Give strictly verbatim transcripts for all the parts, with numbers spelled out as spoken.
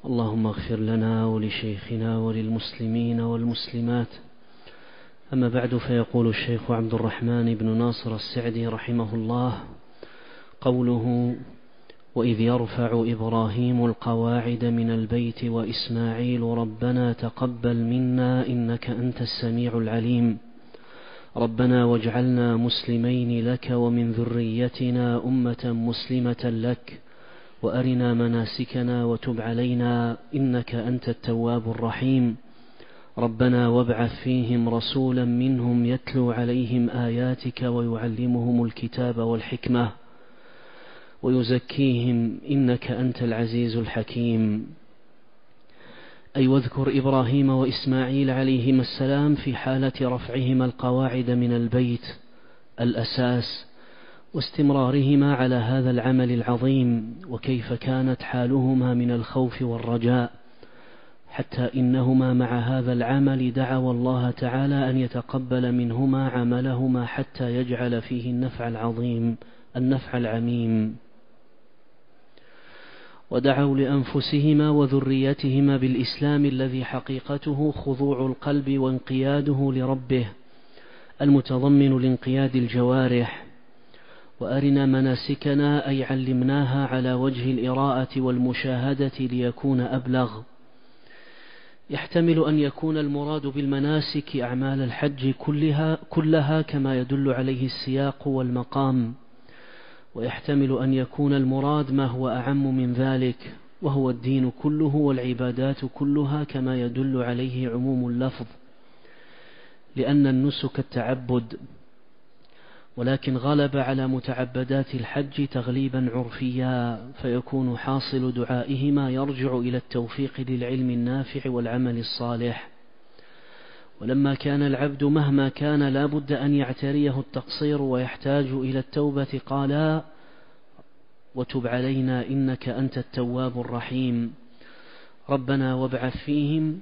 اللهم اغفر لنا ولشيخنا وللمسلمين والمسلمات. أما بعد، فيقول الشيخ عبد الرحمن بن ناصر السعدي رحمه الله: قوله: وإذ يرفع إبراهيم القواعد من البيت وإسماعيل ربنا تقبل منا إنك أنت السميع العليم. ربنا واجعلنا مسلمين لك ومن ذريتنا أمة مسلمة لك وأرنا مناسكنا وتب علينا إنك أنت التواب الرحيم. ربنا وابعث فيهم رسولا منهم يتلو عليهم آياتك ويعلمهم الكتاب والحكمة ويزكيهم إنك أنت العزيز الحكيم. أي واذكر إبراهيم وإسماعيل عليهما السلام في حالة رفعهما القواعد من البيت الأساس واستمرارهما على هذا العمل العظيم، وكيف كانت حالهما من الخوف والرجاء، حتى إنهما مع هذا العمل دعوا الله تعالى أن يتقبل منهما عملهما حتى يجعل فيه النفع العظيم النفع العميم. ودعوا لأنفسهما وذريتهما بالإسلام الذي حقيقته خضوع القلب وانقياده لربه المتضمن لانقياد الجوارح. وأرنا مناسكنا أي علمناها على وجه الإراءة والمشاهدة ليكون أبلغ. يحتمل أن يكون المراد بالمناسك أعمال الحج كلها, كلها كما يدل عليه السياق والمقام، ويحتمل أن يكون المراد ما هو أعم من ذلك، وهو الدين كله والعبادات كلها كما يدل عليه عموم اللفظ، لأن النسك التعبد، ولكن غلب على متعبدات الحج تغليبا عرفيا، فيكون حاصل دعائهما يرجع إلى التوفيق للعلم النافع والعمل الصالح. ولما كان العبد مهما كان لا بد أن يعتريه التقصير ويحتاج إلى التوبة، قال: وتب علينا إنك أنت التواب الرحيم. ربنا وابعث فيهم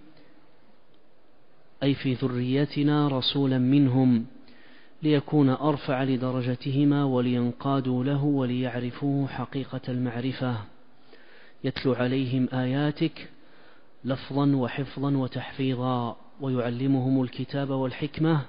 أي في ذريتنا رسولا منهم ليكون أرفع لدرجتهما ولينقادوا له وليعرفوه حقيقة المعرفة، يتلو عليهم آياتك لفظا وحفظا وتحفيظا ويعلمهم الكتاب والحكمة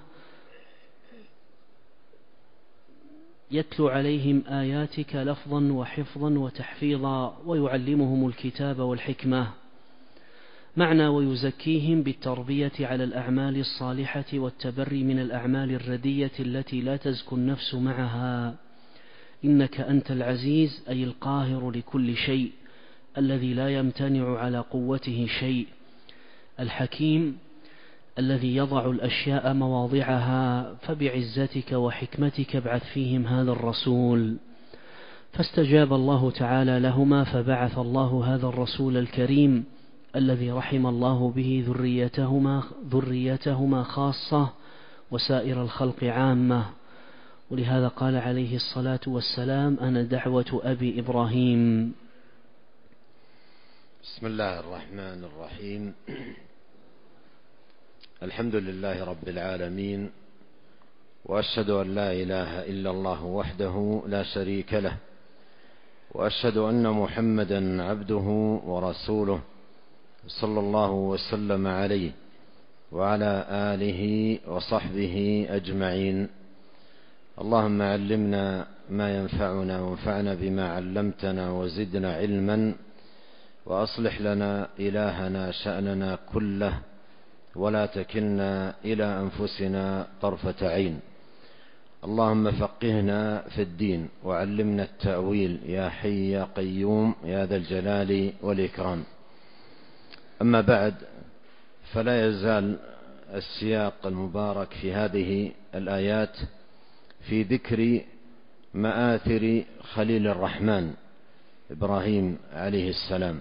يتلو عليهم آياتك لفظا وحفظا وتحفيظا ويعلمهم الكتاب والحكمة. معنى ويزكيهم بالتربية على الأعمال الصالحة والتبري من الأعمال الردية التي لا تزكو النفس معها. إنك أنت العزيز أي القاهر لكل شيء الذي لا يمتنع على قوته شيء، الحكيم الذي يضع الأشياء مواضعها، فبعزتك وحكمتك ابعث فيهم هذا الرسول. فاستجاب الله تعالى لهما، فبعث الله هذا الرسول الكريم الذي رحم الله به ذريتهما, ذريتهما خاصة وسائر الخلق عامة. ولهذا قال عليه الصلاة والسلام: أنا دعوة أبي إبراهيم. بسم الله الرحمن الرحيم. الحمد لله رب العالمين، وأشهد أن لا إله إلا الله وحده لا شريك له، وأشهد أن محمدا عبده ورسوله صلى الله وسلم عليه وعلى آله وصحبه أجمعين. اللهم علمنا ما ينفعنا وانفعنا بما علمتنا وزدنا علما، وأصلح لنا إلهنا شأننا كله، ولا تكلنا إلى أنفسنا طرفة عين. اللهم فقهنا في الدين وعلمنا التأويل يا حي يا قيوم يا ذا الجلال والإكرام. أما بعد، فلا يزال السياق المبارك في هذه الآيات في ذكر مآثر خليل الرحمن إبراهيم عليه السلام،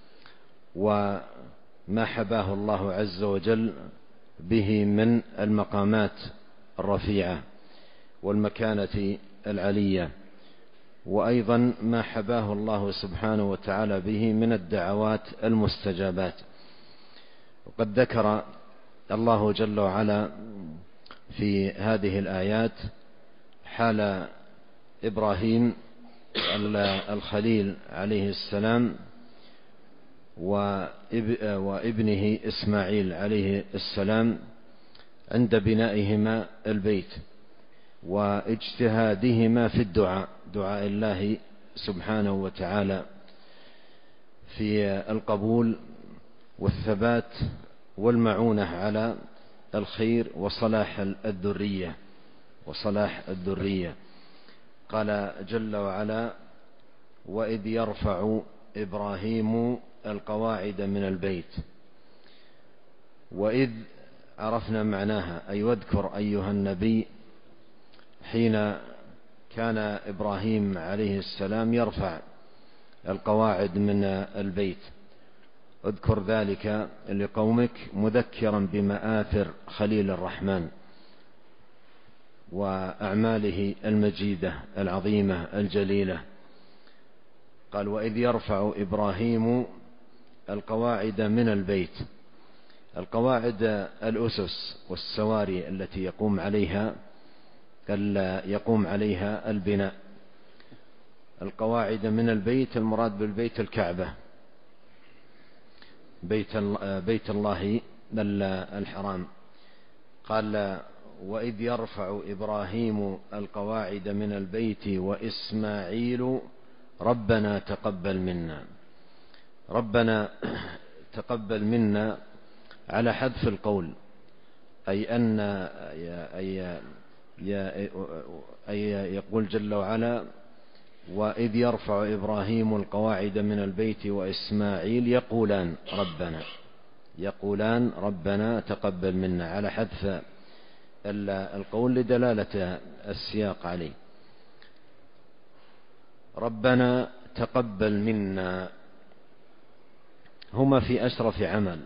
وما حباه الله عز وجل به من المقامات الرفيعة والمكانة العلية، وأيضا ما حباه الله سبحانه وتعالى به من الدعوات المستجابات. وقد ذكر الله جل وعلا في هذه الآيات حال إبراهيم الخليل عليه السلام، وابنه إسماعيل عليه السلام عند بنائهما البيت، واجتهادهما في الدعاء، دعاء الله سبحانه وتعالى في القبول والثبات والمعونة على الخير وصلاح الذرية وصلاح الذرية. قال جل وعلا: وإذ يرفع إبراهيم القواعد من البيت. وإذ عرفنا معناها، أي واذكر أيها النبي حين كان إبراهيم عليه السلام يرفع القواعد من البيت، اذكر ذلك لقومك مذكرا بمآثر خليل الرحمن وأعماله المجيدة العظيمة الجليلة. قال: وإذ يرفع إبراهيم القواعد من البيت. القواعد الأسس والسواري التي يقوم عليها يقوم عليها البناء. القواعد من البيت، المراد بالبيت الكعبة، بيت بيت الله الحرام. قال: وإذ يرفع إبراهيم القواعد من البيت وإسماعيل ربنا تقبل منا. ربنا تقبل منا على حذف القول، أي أن أي أي يقول جل وعلا: وإذ يرفع إبراهيم القواعد من البيت وإسماعيل يقولان ربنا يقولان ربنا تقبل منا، على حذف القول لدلالة السياق عليه. ربنا تقبل منا هما في أشرف عمل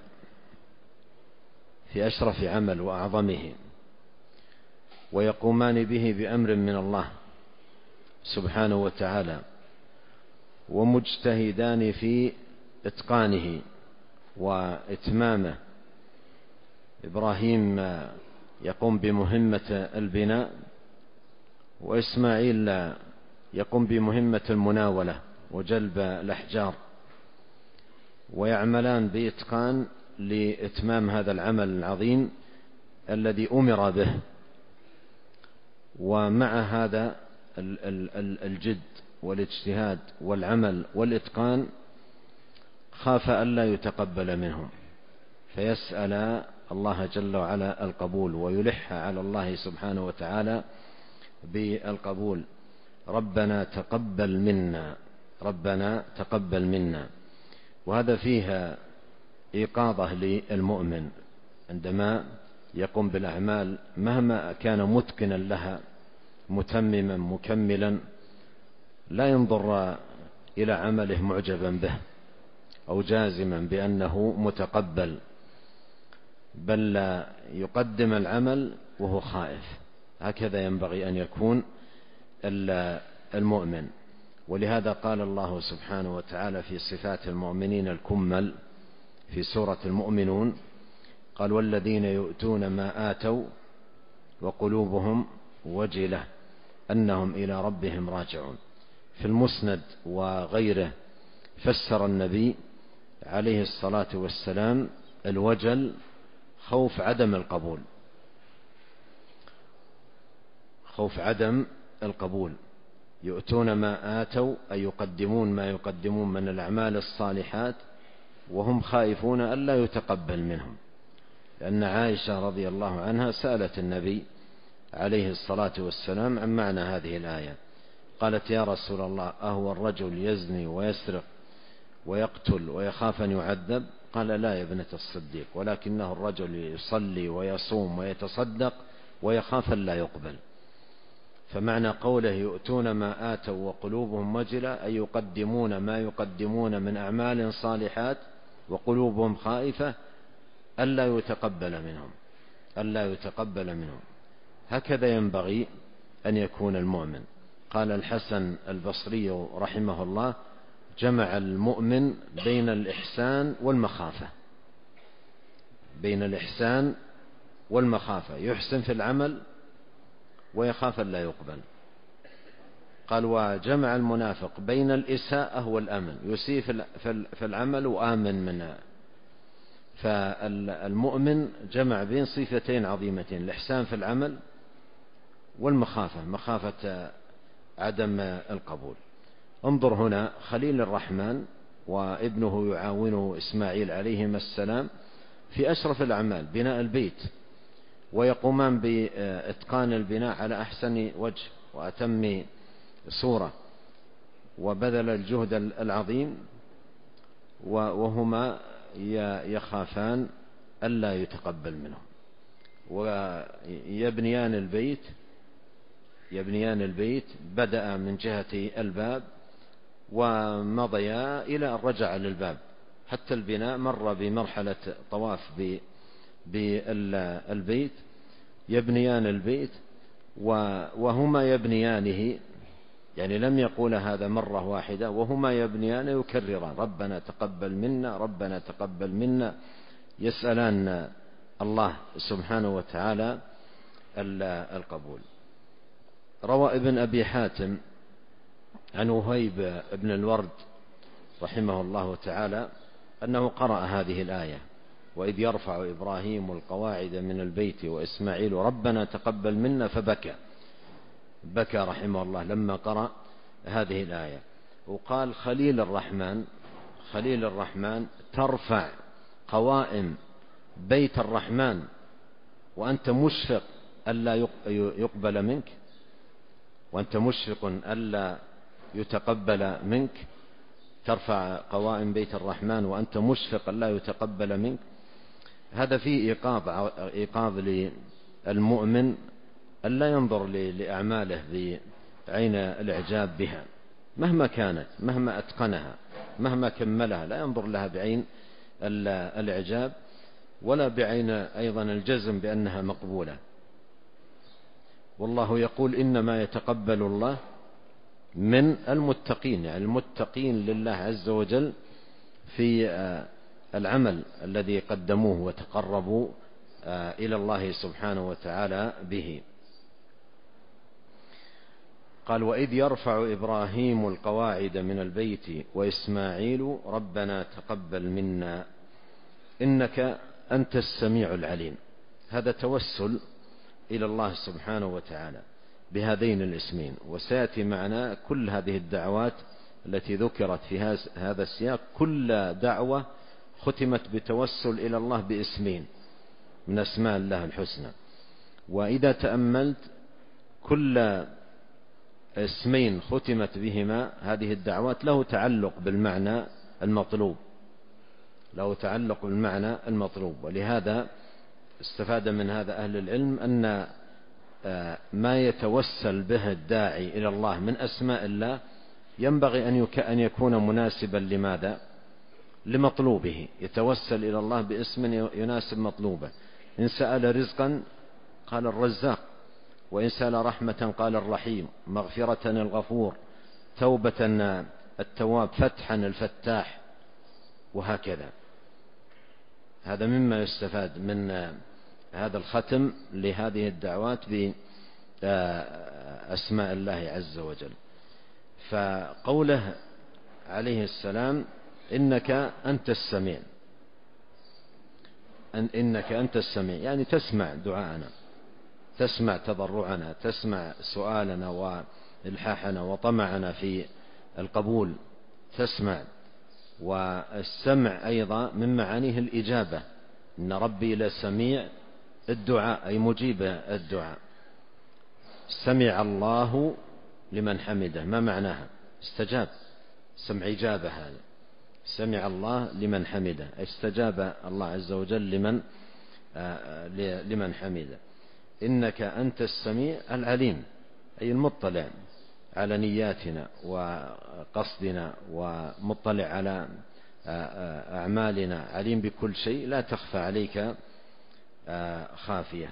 في أشرف عمل وأعظمه، ويقومان به بأمر من الله سبحانه وتعالى، ومجتهدان في إتقانه وإتمامه. إبراهيم يقوم بمهمة البناء، وإسماعيل يقوم بمهمة المناولة وجلب الأحجار، ويعملان بإتقان لإتمام هذا العمل العظيم الذي أمر به. ومع هذا الجد والاجتهاد والعمل والإتقان خاف ألا يتقبل منهم، فيسأل الله جل وعلا القبول، ويلح على الله سبحانه وتعالى بالقبول. ربنا تقبل منا ربنا تقبل منا. وهذا فيها إيقاظة للمؤمن عندما يقوم بالأعمال مهما كان متقنا لها متمما مكملا، لا ينظر إلى عمله معجبا به أو جازما بأنه متقبل، بل لا يقدم العمل وهو خائف. هكذا ينبغي أن يكون المؤمن. ولهذا قال الله سبحانه وتعالى في صفات المؤمنين الكمل في سورة المؤمنون: قال: والذين يؤتون ما آتوا وقلوبهم وجلة أنهم إلى ربهم راجعون. في المسند وغيره فسر النبي عليه الصلاة والسلام الوجل خوف عدم القبول خوف عدم القبول. يؤتون ما آتوا أي يقدمون ما يقدمون من الأعمال الصالحات وهم خائفون ألا يتقبل منهم. لأن عائشة رضي الله عنها سألت النبي عليه الصلاة والسلام عن معنى هذه الآية، قالت: يا رسول الله، أهو الرجل يزني ويسرق ويقتل ويخاف أن يعذب؟ قال: لا يا ابنة الصديق، ولكنه الرجل يصلي ويصوم ويتصدق ويخاف أن لا يقبل. فمعنى قوله يؤتون ما آتوا وقلوبهم وجلة أي يقدمون ما يقدمون من أعمال صالحات وقلوبهم خائفة ألا يتقبل منهم ألا يتقبل منهم. هكذا ينبغي أن يكون المؤمن. قال الحسن البصري رحمه الله: جمع المؤمن بين الإحسان والمخافة بين الإحسان والمخافة يحسن في العمل ويخاف أن لا يقبل. قال وجمع المنافق بين الإساءة والأمن، يسيء في العمل وآمن منها. فالمؤمن جمع بين صفتين عظيمتين: الإحسان في العمل والمخافة، مخافة عدم القبول. انظر هنا خليل الرحمن وابنه يعاونه إسماعيل عليهما السلام في أشرف الأعمال بناء البيت، ويقومان بإتقان البناء على أحسن وجه وأتم صورة، وبذل الجهد العظيم، وهما يخافان ألا يتقبل منهم، ويبنيان البيت يبنيان البيت بدأ من جهة الباب ومضيا إلى أن رجع للباب، حتى البناء مر بمرحلة طواف بالبيت، يبنيان البيت وهما يبنيانه، يعني لم يقول هذا مرة واحدة، وهما يبنيان يكرران: ربنا تقبل منا، ربنا تقبل منا، يسألان الله سبحانه وتعالى القبول. روى ابن أبي حاتم عن وهيب بن الورد رحمه الله تعالى أنه قرأ هذه الآية: وإذ يرفع إبراهيم القواعد من البيت وإسماعيل ربنا تقبل منا، فبكى بكى رحمه الله لما قرأ هذه الآية. وقال خليل الرحمن خليل الرحمن ترفع قوائم بيت الرحمن وأنت مشفق ألا يقبل منك، وأنت مشفق ألا يتقبل منك، ترفع قوائم بيت الرحمن وأنت مشفق ألا يتقبل منك. هذا فيه إيقاظ إيقاظ للمؤمن ألا ينظر لأعماله بعين الإعجاب بها مهما كانت، مهما أتقنها، مهما كملها، لا ينظر لها بعين الإعجاب ولا بعين أيضا الجزم بأنها مقبولة. والله يقول إنما يتقبل الله من المتقين، يعني المتقين لله عز وجل في العمل الذي قدموه وتقربوا إلى الله سبحانه وتعالى به. قال وإذ يرفع إبراهيم القواعد من البيت وإسماعيل ربنا تقبل منا إنك أنت السميع العليم. هذا توسل إلى الله سبحانه وتعالى بهذين الاسمين، وسيأتي معنا كل هذه الدعوات التي ذكرت في هذا السياق، كل دعوة ختمت بتوسل إلى الله باسمين من أسماء الله الحسنى. وإذا تأملت كل اسمين ختمت بهما هذه الدعوات له تعلق بالمعنى المطلوب له تعلق بالمعنى المطلوب ولهذا استفاد من هذا أهل العلم أن ما يتوسل به الداعي إلى الله من أسماء الله ينبغي أن يكون مناسبا لماذا؟ لمطلوبه. يتوسل إلى الله باسم يناسب مطلوبه. إن سأل رزقا قال الرزاق، وإن سأل رحمة قال الرحيم، مغفرة الغفور، توبة التواب، فتحا الفتاح، وهكذا. هذا مما يستفاد من هذا الختم لهذه الدعوات بأسماء الله عز وجل. فقوله عليه السلام إنك أنت السميع، إنك أنت السميع يعني تسمع دعاءنا، تسمع تضرعنا، تسمع سؤالنا وإلحاحنا وطمعنا في القبول، تسمع. والسمع أيضا من معانيه الإجابة، إن ربي لسميع الدعاء أي مجيب الدعاء. سمع الله لمن حمده، ما معناها؟ استجاب، سمع إجابة. هذا سمع الله لمن حمده، استجاب الله عز وجل لمن لمن حمده. إنك أنت السميع العليم أي المطلع على نياتنا وقصدنا، ومطلع على أعمالنا، عليم بكل شيء، لا تخفى عليك خافية.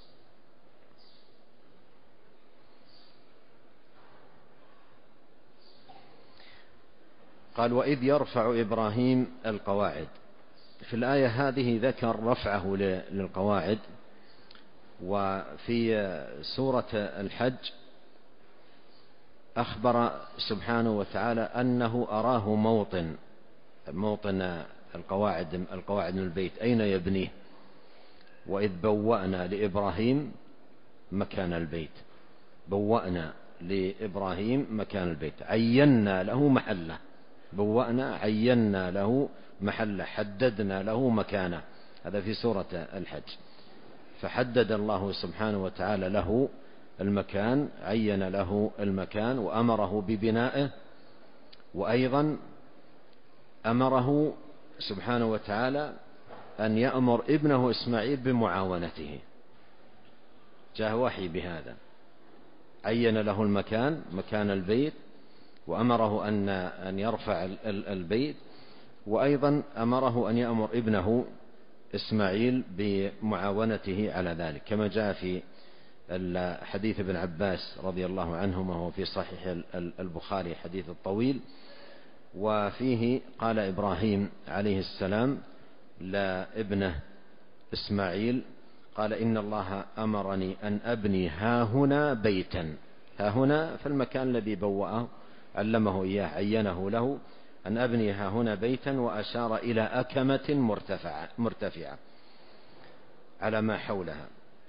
قال وإذ يرفع إبراهيم القواعد. في الآية هذه ذكر رفعه للقواعد، وفي سورة الحج أخبر سبحانه وتعالى أنه أراه موطن موطن القواعد القواعد من البيت أين يبنيه، وإذ بوأنا لإبراهيم مكان البيت، بوأنا لإبراهيم مكان البيت، عينا له محله، بوأنا عينا له محله، حددنا له مكانه. هذا في سورة الحج. فحدد الله سبحانه وتعالى له المكان، عين له المكان وأمره ببنائه، وأيضا أمره سبحانه وتعالى أن يأمر ابنه إسماعيل بمعاونته، جاء وحي بهذا، عين له المكان مكان البيت، وأمره أن أن يرفع البيت، وأيضا أمره أن يأمر ابنه إسماعيل بمعاونته على ذلك، كما جاء في حديث ابن عباس رضي الله عنهما وهو في صحيح البخاري حديث الطويل، وفيه قال إبراهيم عليه السلام لابنه إسماعيل قال إن الله أمرني أن أبني هاهنا بيتا، هاهنا في المكان الذي بوأه علمه إياه عينه له أن أبني هاهنا بيتا، وأشار إلى أكمة مرتفعة مرتفعة على ما حولها.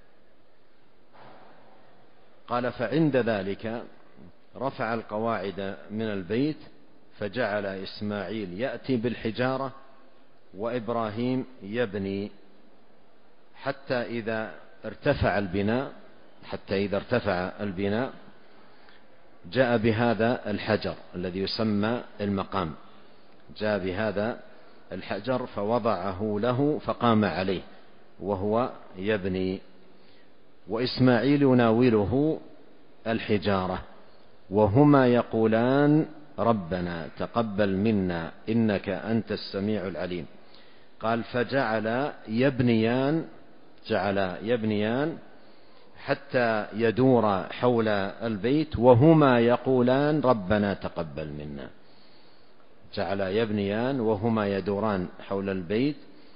قال فعند ذلك رفع القواعد من البيت، فجعل إسماعيل يأتي بالحجارة وإبراهيم يبني، حتى إذا ارتفع البناء حتى إذا ارتفع البناء جاء بهذا الحجر الذي يسمى المقام، جاء بهذا الحجر فوضعه له فقام عليه وهو يبني، وإسماعيل يناوله الحجارة وهما يقولان ربنا تقبل منا إنك أنت السميع العليم. قال فجعل يبنيان جعل يبنيان حتى يدور حول البيت وهما يقولان ربنا تقبل منا، جعل يبنيان وهما يدوران حول البيت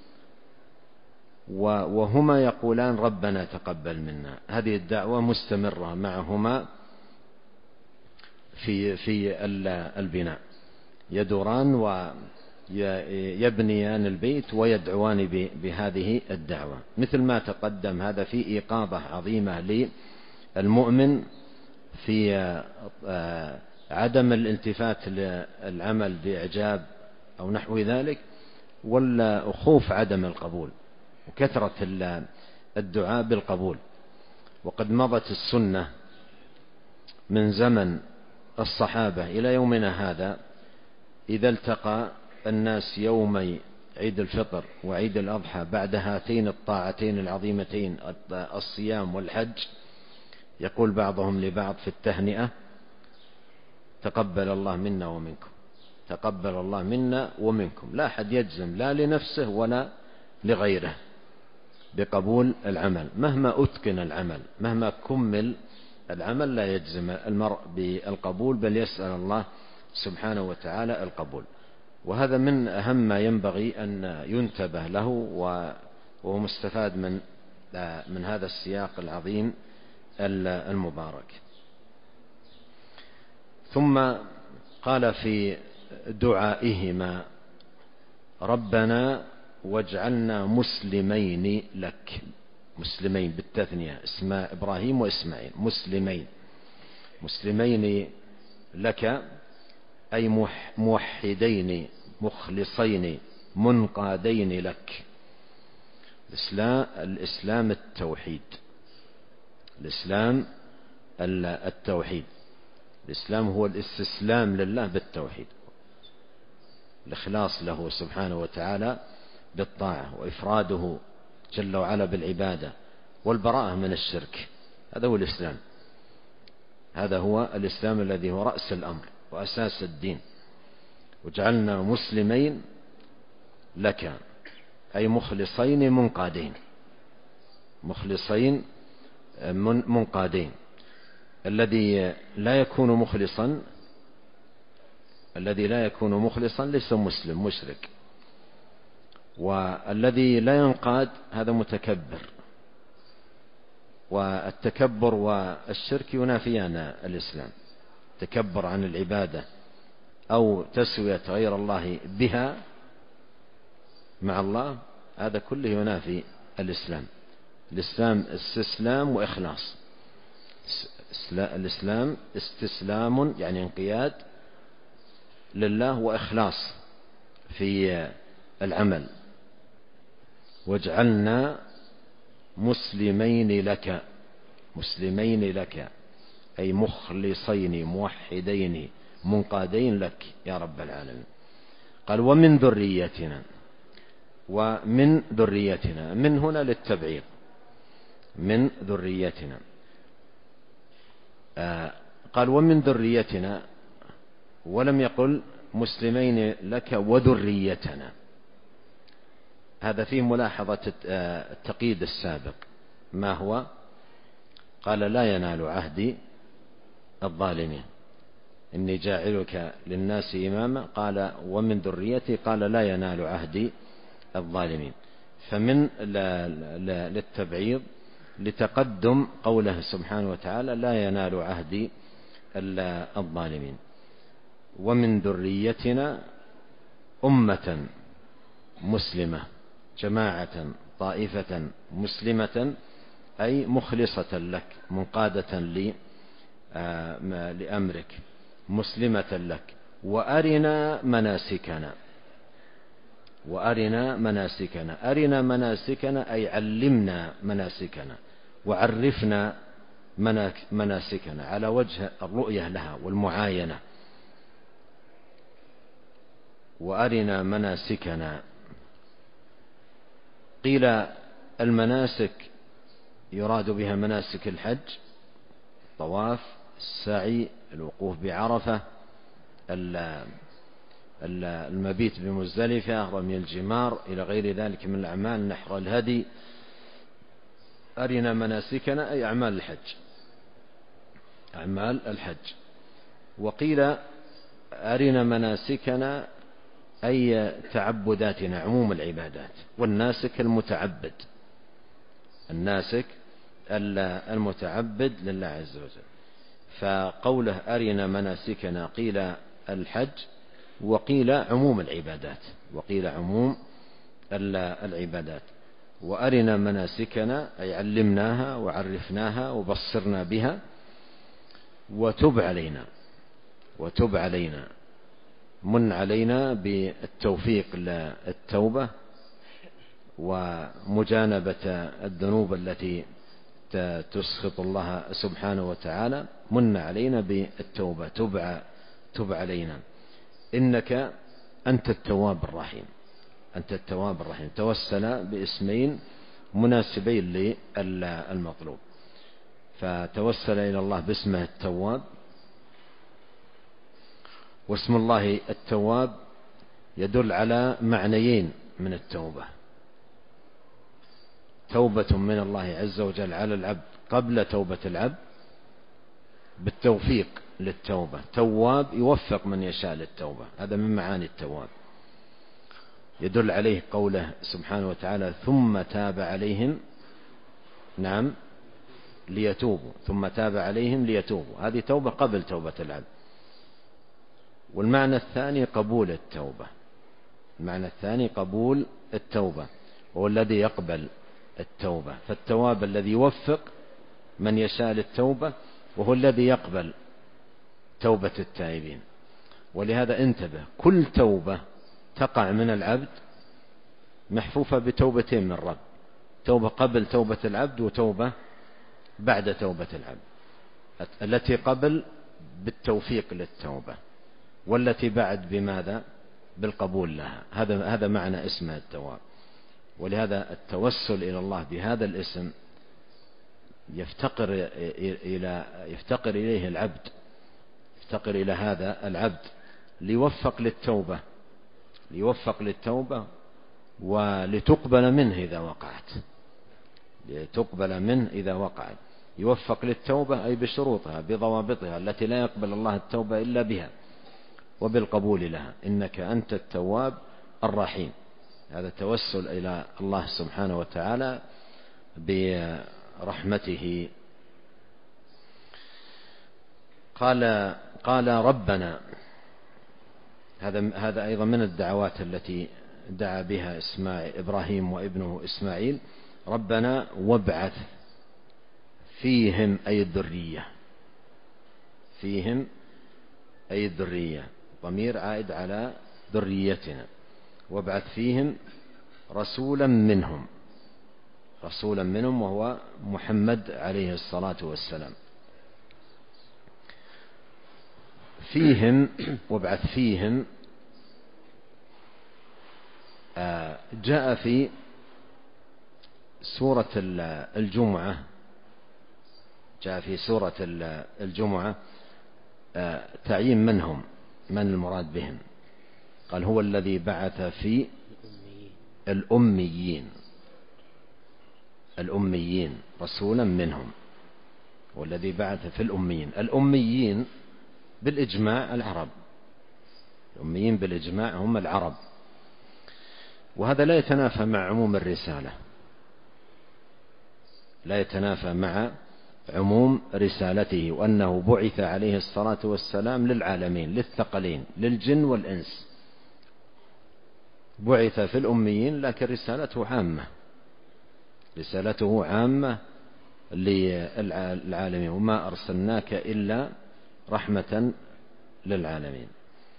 وهما يقولان ربنا تقبل منا. هذه الدعوة مستمرة معهما في في البناء، يدوران ويبنيان البيت ويدعوان بهذه الدعوة، مثل ما تقدم. هذا في إيقاظة عظيمة للمؤمن في عدم الالتفات للعمل بإعجاب أو نحو ذلك، ولا خوف عدم القبول وكثرة الدعاء بالقبول. وقد مضت السنة من زمن الصحابة إلى يومنا هذا، إذا التقى الناس يومي عيد الفطر وعيد الأضحى بعد هاتين الطاعتين العظيمتين الصيام والحج، يقول بعضهم لبعض في التهنئة تقبل الله منا ومنكم، تقبل الله منا ومنكم. لا أحد يجزم لا لنفسه ولا لغيره بقبول العمل، مهما أتقن العمل مهما كمل العمل لا يجزم المرء بالقبول، بل يسأل الله سبحانه وتعالى القبول. وهذا من أهم ما ينبغي أن ينتبه له، وهو مستفاد من من هذا السياق العظيم المبارك. ثم قال في دعائهما ربنا واجعلنا مسلمين لك، مسلمين بالتثنية، اسماء إبراهيم وإسماعيل، مسلمين مسلمين لك أي موحدين مخلصين منقادين لك. الإسلام, الإسلام التوحيد، الإسلام التوحيد الإسلام هو الاستسلام لله بالتوحيد، الإخلاص له سبحانه وتعالى بالطاعة، وإفراده جل وعلا بالعبادة، والبراءة من الشرك. هذا هو الإسلام، هذا هو الإسلام الذي هو رأس الأمر وأساس الدين. وجعلنا مسلمين لك أي مخلصين منقادين، مخلصين منقادين. الذي لا يكون مخلصا الذي لا يكون مخلصا ليس مسلم، مشرك. والذي لا ينقاد هذا متكبر، والتكبر والشرك ينافيان الإسلام. تكبر عن العبادة أو تسوية غير الله بها مع الله، هذا كله ينافي الإسلام. الإسلام استسلام وإخلاص. الإسلام استسلام يعني انقياد لله وإخلاص في العمل. واجعلنا مسلمين لك، مسلمين لك أي مخلصين موحدين منقادين لك يا رب العالمين. قال ومن ذريتنا، ومن ذريتنا، من هنا للتبعيض، من ذريتنا. آه قال ومن ذريتنا، ولم يقل مسلمين لك وذريتنا. هذا فيه ملاحظة التقييد السابق. ما هو؟ قال لا ينال عهدي الظالمين، إني جاعلك للناس إماما، قال ومن ذريتي، قال لا ينال عهدي الظالمين. فمن للتبعيض لتقدم قوله سبحانه وتعالى لا ينال عهدي الظالمين. ومن ذريتنا أمة مسلمة، جماعة طائفة مسلمة أي مخلصة لك منقادة لأمرك مسلمة لك. وأرنا مناسكنا، وأرنا مناسكنا، أرنا مناسكنا أي علمنا مناسكنا وعرفنا مناسكنا على وجه الرؤية لها والمعاينة. وأرنا مناسكنا. قيل المناسك يراد بها مناسك الحج، الطواف، السعي، الوقوف بعرفة، المبيت بمزدلفة، رمي الجمار، إلى غير ذلك من الأعمال، نحر الهدي. أرنا مناسكنا أي أعمال الحج، أعمال الحج. وقيل أرنا مناسكنا أي تعبداتنا، عموم العبادات. والناسك المتعبد، الناسك المتعبد لله عز وجل. فقوله أرنا مناسكنا قيل الحج، وقيل عموم العبادات، وقيل عموم العبادات. وأرنا مناسكنا أي علمناها وعرفناها وبصرنا بها. وتب علينا، وتب علينا، من علينا بالتوفيق للتوبة ومجانبة الذنوب التي تسخط الله سبحانه وتعالى. من علينا بالتوبة، تب تب علينا إنك أنت التواب الرحيم، أنت التواب الرحيم. توسل باسمين مناسبين للمطلوب، فتوسل إلى الله باسمه التواب. واسم الله التواب يدل على معنيين من التوبة: توبة من الله عز وجل على العبد قبل توبة العبد بالتوفيق للتوبة، تواب يوفق من يشاء للتوبة، هذا من معاني التواب. يدل عليه قوله سبحانه وتعالى ثم تاب عليهم، نعم، ليتوبوا، ثم تاب عليهم ليتوبوا، هذه توبة قبل توبة العبد. والمعنى الثاني قبول التوبة، المعنى الثاني قبول التوبة، وهو الذي يقبل التوبة. فالتواب الذي يوفق من يشاء للتوبة، وهو الذي يقبل توبة التائبين. ولهذا انتبه، كل توبة تقع من العبد محفوفة بتوبتين من الرب: توبة قبل توبة العبد، وتوبة بعد توبة العبد. التي قبل بالتوفيق للتوبة، والتي بعد بماذا؟ بالقبول لها. هذا هذا معنى اسمه التواب. ولهذا التوسل إلى الله بهذا الاسم يفتقر إلى يفتقر إليه العبد، يفتقر إلى هذا العبد ليوفق للتوبة، ليوفق للتوبة ولتقبل منه إذا وقعت، لتقبل منه إذا وقعت. يوفق للتوبة أي بشروطها بضوابطها التي لا يقبل الله التوبة إلا بها، وبالقبول لها. إنك أنت التواب الرحيم. هذا التوسل إلى الله سبحانه وتعالى برحمته. قال قال ربنا، هذا هذا أيضا من الدعوات التي دعا بها إسماعيل إبراهيم وابنه إسماعيل. ربنا وابعث فيهم أي الذرية، فيهم أي الذرية، ضمير عائد على ذريتنا. وابعث فيهم رسولا منهم، رسولا منهم وهو محمد عليه الصلاة والسلام. فيهم وابعث فيهم جاء في سورة الجمعة، جاء في سورة الجمعة تعيين من هم، من المراد بهم. قال هو الذي بعث في الأميين، الأميين رسولا منهم، والذي بعث في الأميين. الأميين بالإجماع العرب، الأميين بالإجماع هم العرب، وهذا لا يتنافى مع عموم الرسالة، لا يتنافى مع عموم رسالته، وأنه بعث عليه الصلاة والسلام للعالمين، للثقلين، للجن والإنس. بعث في الأميين لكن رسالته عامة، رسالته عامة للعالمين، وما أرسلناك إلا رحمة للعالمين.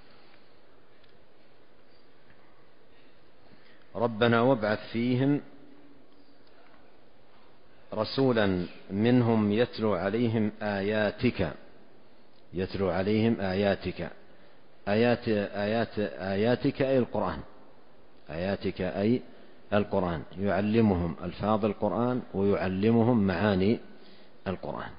ربنا وابعث فيهم رسولا منهم يتلو عليهم آياتك، يتلو عليهم آياتك، آيات آيات آياتك أي القرآن، آياتك أي القرآن، يعلمهم ألفاظ القرآن ويعلمهم معاني القرآن،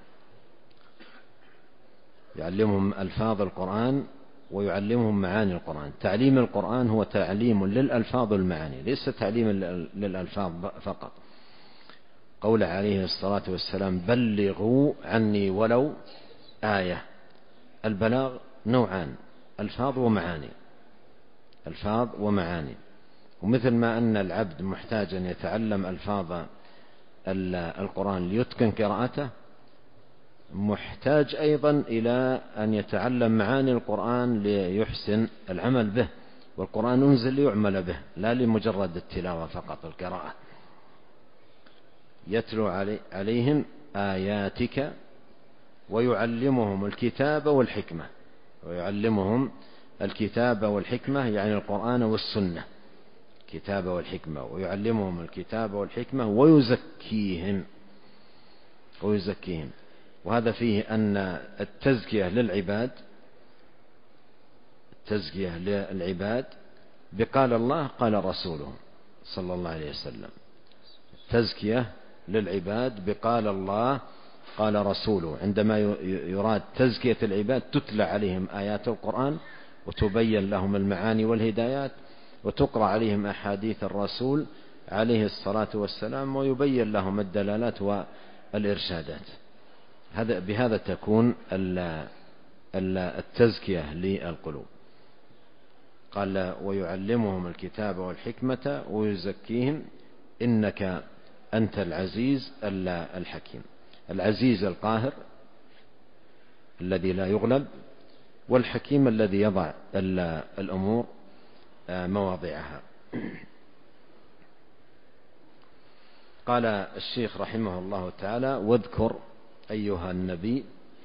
يعلمهم ألفاظ القرآن ويعلمهم معاني القرآن. تعليم القرآن هو تعليم للألفاظ والمعاني، ليس تعليم للألفاظ فقط. قول عليه الصلاة والسلام بلغوا عني ولو آية. البلاغ نوعان، ألفاظ ومعاني، ألفاظ ومعاني. ومثل ما أن العبد محتاج أن يتعلم ألفاظ القرآن ليتقن قراءته، محتاج أيضا إلى أن يتعلم معاني القرآن ليحسن العمل به. والقرآن أنزل ليعمل به لا لمجرد التلاوة فقط، القراءة. يتلو عليهم آياتك ويعلمهم الكتاب والحكمة، ويعلمهم الكتاب والحكمة يعني القرآن والسنة، الكتاب والحكمة، ويعلمهم الكتاب والحكمة ويزكيهم، ويزكيهم. وهذا فيه أن التزكية للعباد، التزكية للعباد بقال الله قال رسوله صلى الله عليه وسلم، التزكية للعباد بقال الله قال رسوله. عندما يراد تزكية العباد تتلى عليهم آيات القرآن وتبين لهم المعاني والهدايات، وتقرأ عليهم أحاديث الرسول عليه الصلاة والسلام ويبين لهم الدلالات والإرشادات. هذا بهذا تكون التزكية للقلوب. قال ويعلمهم الكتاب والحكمة ويزكيهم إنك أنت العزيز الحكيم. العزيز القاهر الذي لا يغلب، والحكيم الذي يضع الأمور مواضعها. قال الشيخ رحمه الله تعالى واذكر أيها النبي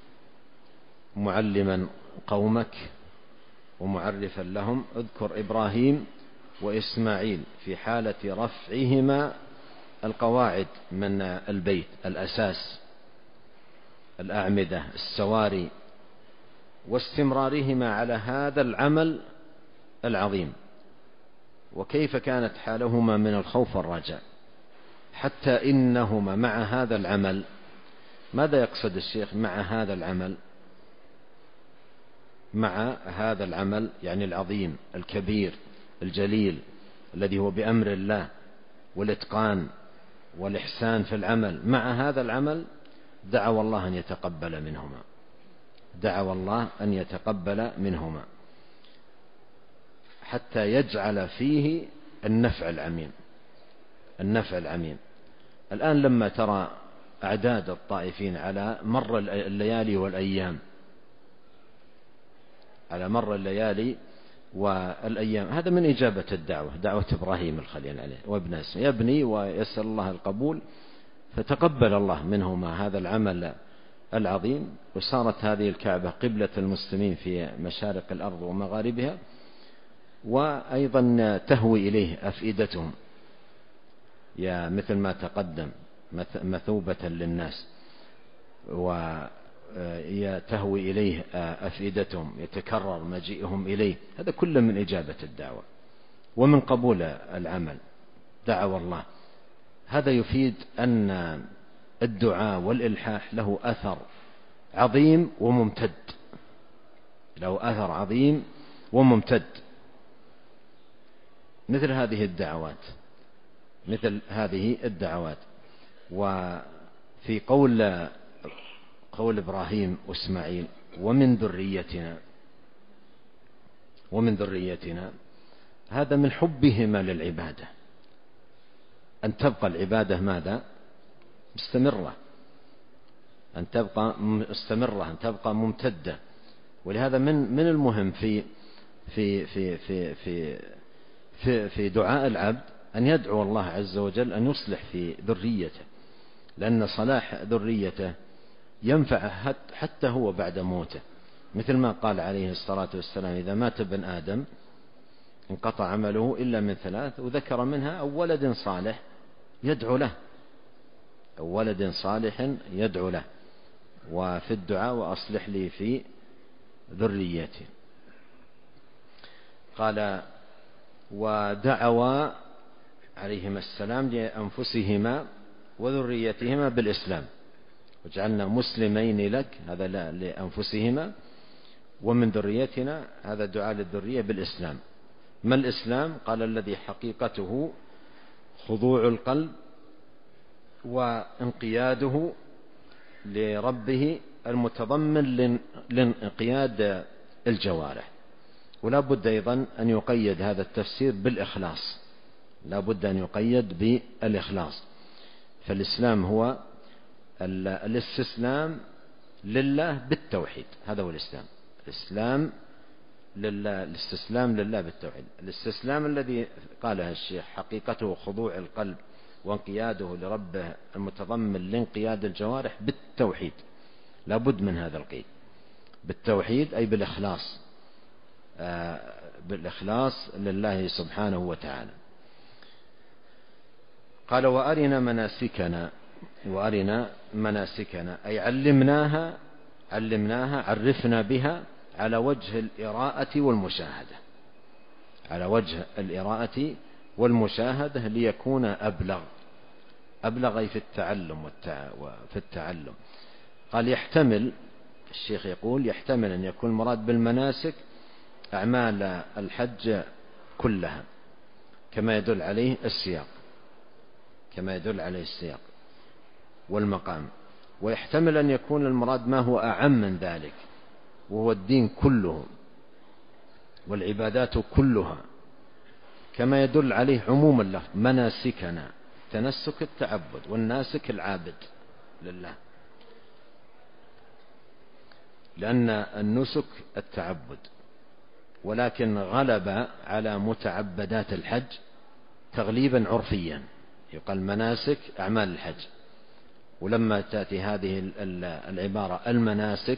معلما قومك ومعرفا لهم، اذكر إبراهيم وإسماعيل في حالة رفعهما القواعد من البيت، الأساس، الأعمدة، السواري، واستمرارهما على هذا العمل العظيم، وكيف كانت حالهما من الخوف والرجاء، حتى إنهما مع هذا العمل. ماذا يقصد الشيخ مع هذا العمل؟ مع هذا العمل يعني العظيم الكبير الجليل الذي هو بأمر الله والإتقان والإحسان في العمل، مع هذا العمل دعوا الله أن يتقبل منهما، دعوا الله أن يتقبل منهما حتى يجعل فيه النفع العميم، النفع العميم. الآن لما ترى أعداد الطائفين على مر الليالي والأيام على مر الليالي والأيام. هذا من إجابة الدعوة، دعوة إبراهيم الخليل عليه وابن اسمه، يبني ويسأل الله القبول، فتقبل الله منهما هذا العمل العظيم، وصارت هذه الكعبة قبلة المسلمين في مشارق الأرض ومغاربها، وأيضا تهوي إليه أفئدتهم، يا مثل ما تقدم مثوبة للناس، وتهوي إليه أفئدتهم، يتكرر مجيئهم إليه. هذا كله من إجابة الدعوة ومن قبول العمل، دعوة الله. هذا يفيد أن الدعاء والإلحاح له أثر عظيم وممتد، له أثر عظيم وممتد، مثل هذه الدعوات، مثل هذه الدعوات. وفي قول قول إبراهيم وإسماعيل ومن ذريتنا، ومن ذريتنا، هذا من حبهما للعبادة، أن تبقى العبادة ماذا؟ مستمرة، أن تبقى مستمرة، أن تبقى ممتدة. ولهذا من من المهم في في في في في في, في دعاء العبد أن يدعو الله عز وجل أن يصلح في ذريته، لأن صلاح ذريته ينفع حتى هو بعد موته، مثل ما قال عليه الصلاة والسلام: إذا مات ابن آدم انقطع عمله إلا من ثلاث، وذكر منها أو ولد صالح يدعو له، أو ولد صالح يدعو له. وفي الدعاء: وأصلح لي في ذريتي. قال: ودعوا عليهما السلام لأنفسهما وذريتهما بالإسلام، وجعلنا مسلمين لك، هذا لا لأنفسهما، ومن ذريتنا، هذا دعاء للذرية بالإسلام. ما الإسلام؟ قال: الذي حقيقته خضوع القلب وانقياده لربه المتضمن لانقياد الجوارح. ولا بد أيضا أن يقيد هذا التفسير بالإخلاص، لا بد أن يقيد بالإخلاص. فالإسلام هو الاستسلام لله بالتوحيد، هذا هو الإسلام. الإسلام لله، الاستسلام لله بالتوحيد. الاستسلام الذي قاله الشيخ حقيقته خضوع القلب وانقياده لربه المتضمن لانقياد الجوارح بالتوحيد، لا بد من هذا القيد، بالتوحيد أي بالإخلاص، آه بالإخلاص لله سبحانه وتعالى. قال: وأرنا مناسكنا، وأرنا مناسكنا أي علمناها، علمناها عرفنا بها على وجه الإراءة والمشاهدة، على وجه الإراءة والمشاهدة ليكون أبلغ، أبلغ في التعلم وفي التعلم. قال: يحتمل، الشيخ يقول يحتمل أن يكون المراد بالمناسك أعمال الحج كلها، كما يدل عليه السياق، كما يدل عليه السياق والمقام. ويحتمل أن يكون المراد ما هو أعم من ذلك، وهو الدين كله والعبادات كلها، كما يدل عليه عموم اللفظ مناسكنا، تنسك التعبد، والناسك العابد لله، لأن النسك التعبد، ولكن غلب على متعبدات الحج تغليبا عرفيا، يقال مناسك أعمال الحج. ولما تأتي هذه العبارة المناسك،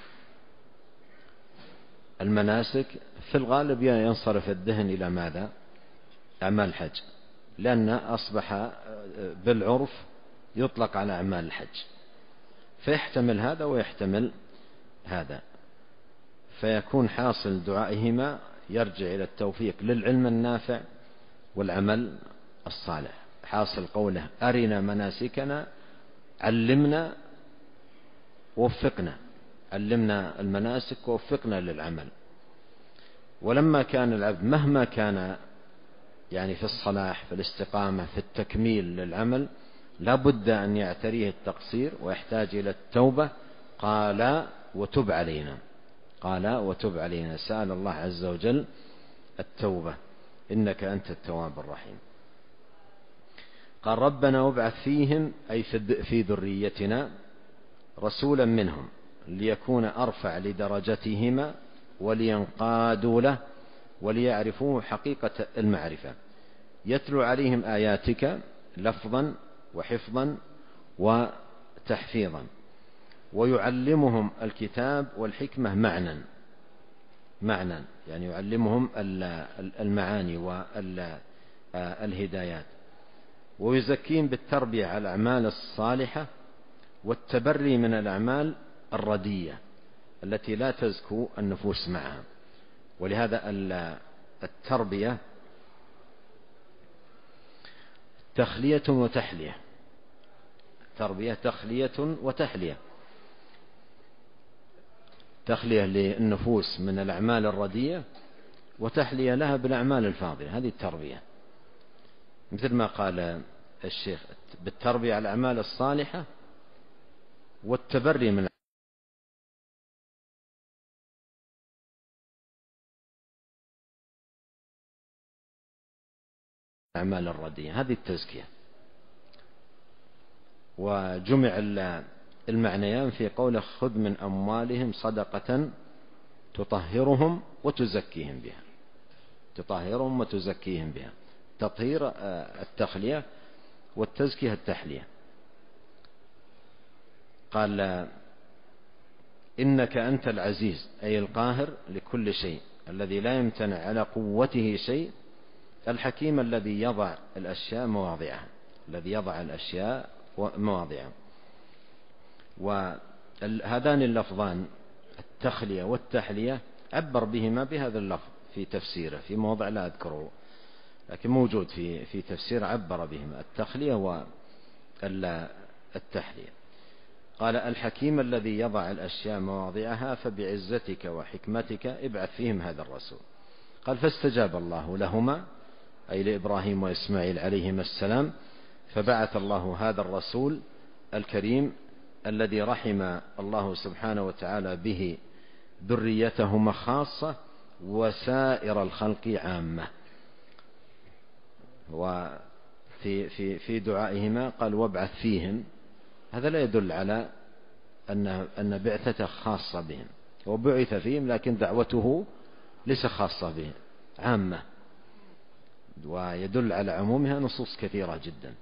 المناسك في الغالب ينصرف الذهن إلى ماذا؟ أعمال الحج، لأن أصبح بالعرف يطلق على أعمال الحج، فيحتمل هذا ويحتمل هذا، فيكون حاصل دعائهما يرجع إلى التوفيق للعلم النافع والعمل الصالح. حاصل قوله: أرنا مناسكنا، علمنا ووفقنا، علمنا المناسك ووفقنا للعمل. ولما كان العبد مهما كان يعني في الصلاح، في الاستقامة، في التكميل للعمل، لا بد أن يعتريه التقصير ويحتاج إلى التوبة. قال: وتب علينا، قال: وتب علينا، سأل الله عز وجل التوبة، إنك أنت التواب الرحيم. قال: ربنا وابعث فيهم، أي في ذريتنا، رسولا منهم ليكون أرفع لدرجتهما ولينقادوا له وليعرفوا حقيقة المعرفة. يتلو عليهم آياتك لفظا وحفظا وتحفيظا، ويعلمهم الكتاب والحكمة معنى معنى يعني يعلمهم المعاني والهدايات، ويزكيهم بالتربية على الأعمال الصالحة والتبري من الأعمال الردية التي لا تزكو النفوس معها. ولهذا التربية تخلية وتحلية، تربية تخلية وتحلية، تخلية للنفوس من الأعمال الردية وتحلية لها بالأعمال الفاضلة، هذه التربية. مثل ما قال الشيخ بالتربية على الأعمال الصالحة والتبري من الأعمال الردية، هذه التزكية. وجمع المعنيان في قوله خذ من أموالهم صدقة تطهرهم وتزكيهم بها، تطهرهم وتزكيهم بها، تطهير التخلية والتزكية التحلية. قال إنك أنت العزيز أي القاهر لكل شيء الذي لا يمتنع على قوته شيء، الحكيم الذي يضع الأشياء مواضعها، الذي يضع الأشياء مواضعها. وهذان اللفظان التخلية والتحلية عبر بهما بهذا اللفظ في تفسيره في موضع لا أذكره، لكن موجود في في تفسير عبر بهما التخلية والتحلية. قال الحكيم الذي يضع الأشياء مواضعها فبعزتك وحكمتك ابعث فيهم هذا الرسول. قال فاستجاب الله لهما أي لإبراهيم وإسماعيل عليهما السلام، فبعث الله هذا الرسول الكريم الذي رحم الله سبحانه وتعالى به ذريتهما خاصة وسائر الخلق عامة. وفي في في دعائهما قال وابعث فيهم، هذا لا يدل على أن أن بعثته خاصة بهم، وبعث فيهم لكن دعوته ليس خاصة بهم، عامة، ويدل على عمومها نصوص كثيرة جدا.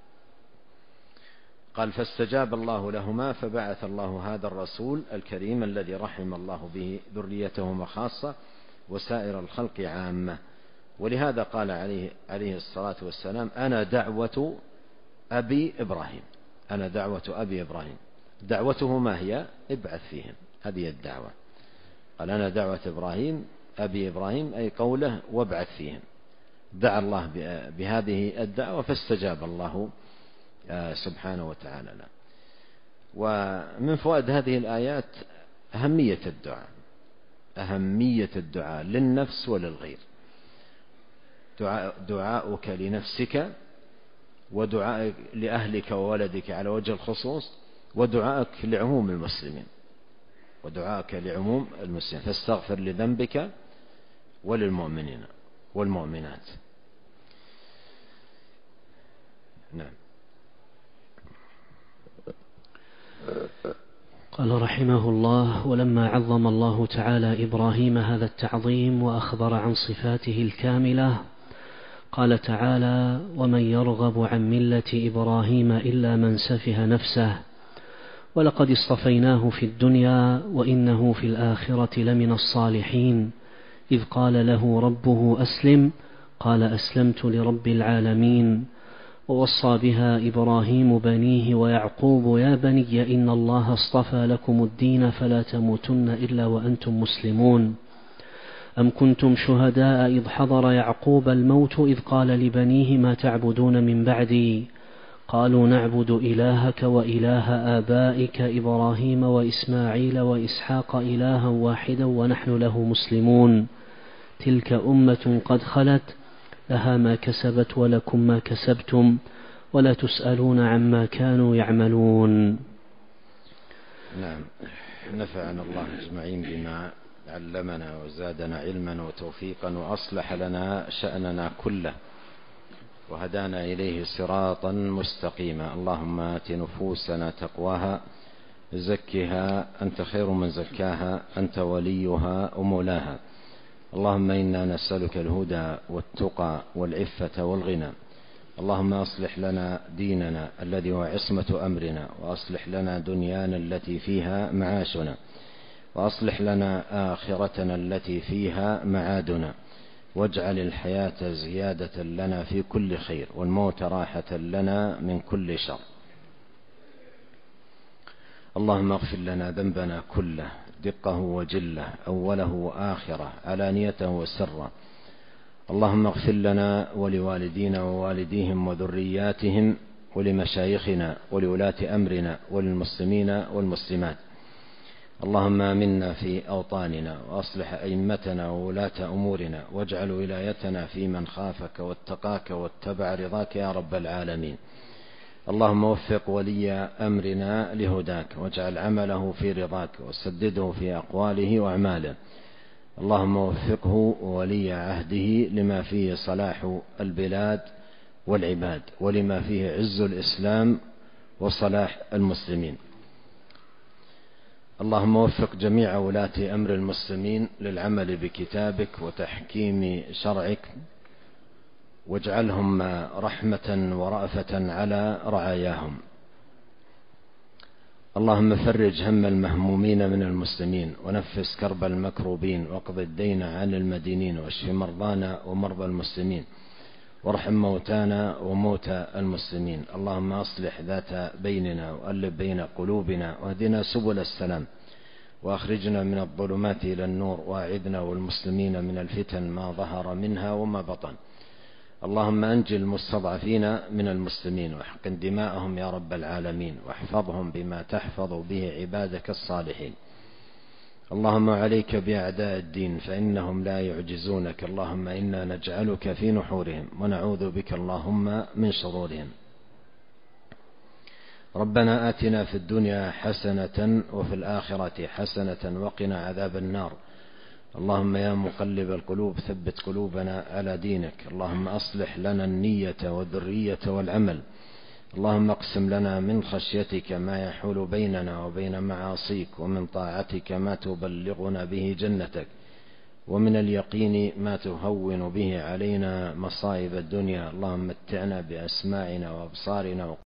قال فاستجاب الله لهما فبعث الله هذا الرسول الكريم الذي رحم الله به ذريتهما خاصة وسائر الخلق عامة. ولهذا قال عليه عليه الصلاة والسلام أنا دعوة أبي إبراهيم، أنا دعوة أبي إبراهيم. دعوته ما هي؟ ابعث فيهم، هذه الدعوة. قال أنا دعوة إبراهيم أبي إبراهيم أي قوله وابعث فيهم، دعا الله بهذه الدعوة فاستجاب الله سبحانه وتعالى له. ومن فوائد هذه الآيات أهمية الدعاء، أهمية الدعاء للنفس وللغير. دعاء دعاؤك لنفسك، ودعائك لأهلك وولدك على وجه الخصوص، ودعائك لعموم المسلمين، ودعائك لعموم المسلمين. فاستغفر لذنبك وللمؤمنين والمؤمنات. نعم. قال رحمه الله ولما عظم الله تعالى إبراهيم هذا التعظيم وأخبر عن صفاته الكاملة قال تعالى ومن يرغب عن ملة إبراهيم إلا من سفه نفسه ولقد اصطفيناه في الدنيا وإنه في الآخرة لمن الصالحين إذ قال له ربه أسلم قال أسلمت لرب العالمين ووصى بها إبراهيم بنيه ويعقوب يا بني إن الله اصطفى لكم الدين فلا تموتن إلا وأنتم مسلمون أم كنتم شهداء إذ حضر يعقوب الموت إذ قال لبنيه ما تعبدون من بعدي قالوا نعبد إلهك وإله آبائك إبراهيم وإسماعيل وإسحاق إلها واحدا ونحن له مسلمون تلك أمة قد خلت لها ما كسبت ولكم ما كسبتم ولا تسألون عما كانوا يعملون. نعم. نفعنا الله أجمعين بما علمنا وزادنا علما وتوفيقا وأصلح لنا شأننا كله وهدانا إليه صراطا مستقيما. اللهم آت نفوسنا تقواها زكها أنت خير من زكاها أنت وليها ومولاها. اللهم إنا نسألك الهدى والتقى والعفة والغنى. اللهم أصلح لنا ديننا الذي هو عصمة أمرنا، وأصلح لنا دنيانا التي فيها معاشنا، وأصلح لنا آخرتنا التي فيها معادنا، واجعل الحياة زيادة لنا في كل خير، والموت راحة لنا من كل شر. اللهم اغفر لنا ذنبنا كله، دقه وجله، أوله وآخره، علانيته وسره. اللهم اغفر لنا ولوالدينا ووالديهم وذرياتهم ولمشايخنا ولولاة أمرنا وللمسلمين والمسلمات. اللهم آمنا في أوطاننا، وأصلح أئمتنا وولاة أمورنا، واجعل ولايتنا في من خافك واتقاك واتبع رضاك يا رب العالمين. اللهم وفق ولي أمرنا لهداك، واجعل عمله في رضاك، وسدده في أقواله وأعماله. اللهم وفقه ولي عهده لما فيه صلاح البلاد والعباد، ولما فيه عز الإسلام وصلاح المسلمين. اللهم وفق جميع ولاة أمر المسلمين للعمل بكتابك وتحكيم شرعك، واجعلهم رحمة ورأفة على رعاياهم. اللهم فرج هم المهمومين من المسلمين، ونفس كرب المكروبين، واقض الدين عن المدينين، واشف مرضانا ومرضى المسلمين، وارحم موتانا وموتى المسلمين. اللهم أصلح ذات بيننا، وألف بين قلوبنا، واهدنا سبل السلام، وأخرجنا من الظلمات إلى النور، وأعذنا والمسلمين من الفتن ما ظهر منها وما بطن. اللهم أنجِ المستضعفين من المسلمين، واحقن دماءهم يا رب العالمين، واحفظهم بما تحفظ به عبادك الصالحين. اللهم عليك بأعداء الدين فإنهم لا يعجزونك. اللهم إنا نجعلك في نحورهم، ونعوذ بك اللهم من شرورهم. ربنا آتنا في الدنيا حسنة وفي الآخرة حسنة وقنا عذاب النار. اللهم يا مقلب القلوب ثبت قلوبنا على دينك. اللهم أصلح لنا النية والذرية والعمل. اللهم اقسم لنا من خشيتك ما يحول بيننا وبين معاصيك، ومن طاعتك ما تبلغنا به جنتك، ومن اليقين ما تهون به علينا مصائب الدنيا. اللهم متعنا بأسماعنا وأبصارنا